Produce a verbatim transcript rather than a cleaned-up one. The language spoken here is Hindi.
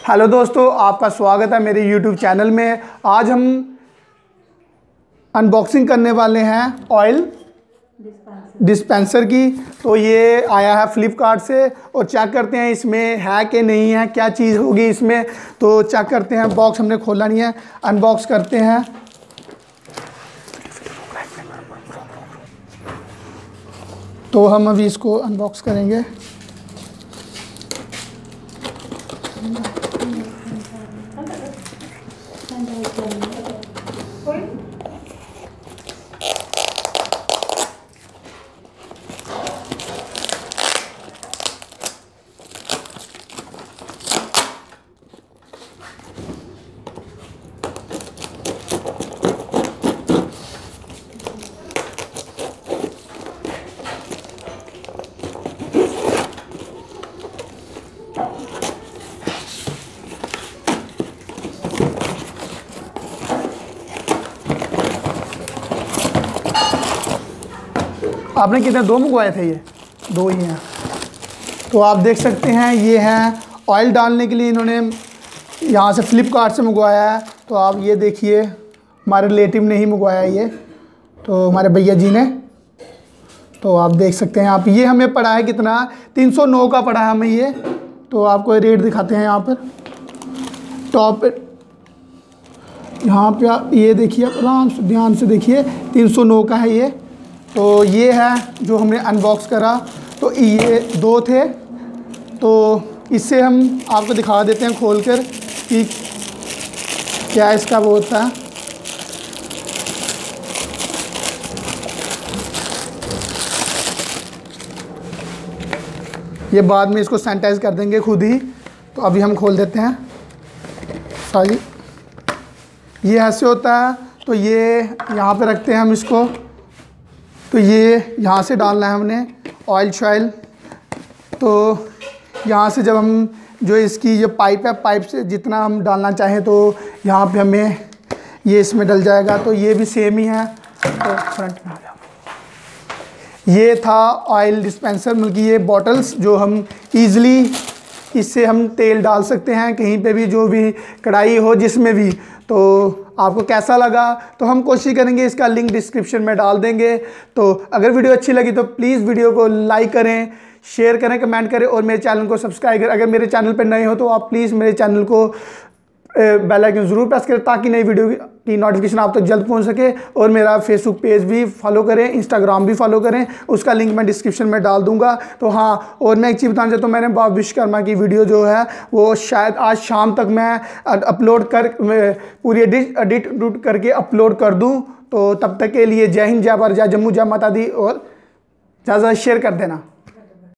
हेलो दोस्तों, आपका स्वागत है मेरे यूट्यूब चैनल में। आज हम अनबॉक्सिंग करने वाले हैं ऑयल डिस्पेंसर की। तो ये आया है फ्लिपकार्ट से और चेक करते हैं इसमें है कि नहीं है, क्या चीज़ होगी इसमें। तो चेक करते हैं। बॉक्स हमने खोला नहीं है, अनबॉक्स करते हैं। तो हम अभी इसको अनबॉक्स करेंगे। आपने कितने दो मंगवाए थे? ये दो ही हैं। तो आप देख सकते हैं ये हैं ऑयल डालने के लिए, इन्होंने यहाँ से फ्लिपकार्ट से मंगवाया है। तो आप ये देखिए, हमारे रिलेटिव ने ही मंगवाया ये, तो हमारे भैया जी ने। तो आप देख सकते हैं आप, ये हमें पड़ा है कितना, तीन सौ नौ का पड़ा है हमें ये। तो आपको रेट दिखाते हैं यहाँ पर टॉप यहाँ पे। आप ये देखिए, आराम से ध्यान से देखिए, तीन सौ नौ का है ये। तो ये है जो हमने अनबॉक्स करा। तो ये दो थे, तो इससे हम आपको दिखा देते हैं खोल कर कि क्या इसका वो होता है। ये बाद में इसको सैनिटाइज कर देंगे खुद ही। तो अभी हम खोल देते हैं सारी। ये ऐसे होता है। तो ये यहाँ पे रखते हैं हम इसको। तो ये यहाँ से डालना है हमने ऑयल शॉयल। तो यहाँ से जब हम जो इसकी ये पाइप है, पाइप से जितना हम डालना चाहें तो यहाँ पे हमें ये इसमें डल जाएगा। तो ये भी सेम ही है। तो फ्रंट में ये था ऑयल डिस्पेंसर, मतलब ये बॉटल्स जो हम ईज़िली इससे हम तेल डाल सकते हैं कहीं पे भी, जो भी कढ़ाई हो जिसमें भी। तो आपको कैसा लगा? तो हम कोशिश करेंगे, इसका लिंक डिस्क्रिप्शन में डाल देंगे। तो अगर वीडियो अच्छी लगी तो प्लीज़ वीडियो को लाइक करें, शेयर करें, कमेंट करें और मेरे चैनल को सब्सक्राइब करें। अगर मेरे चैनल पर नए हो तो आप प्लीज़ मेरे चैनल को बेल आइकन ज़रूर प्रेस करें ताकि नई वीडियो की नोटिफिकेशन आप तक जल्द पहुंच सके। और मेरा फेसबुक पेज भी फॉलो करें, इंस्टाग्राम भी फॉलो करें, उसका लिंक मैं डिस्क्रिप्शन में डाल दूंगा। तो हाँ, और मैं एक चीज़ बताना चाहता हूँ, मैंने बाबा विश्वकर्मा की वीडियो जो है वो शायद आज शाम तक मैं अपलोड कर पूरी एडिट एडिट एडिट करके अपलोड कर दूँ। तो तब तक के लिए जय हिंद, जय भारत, जय जम्मू, जय माता दी, और ज़्यादा ज़्यादा शेयर कर देना।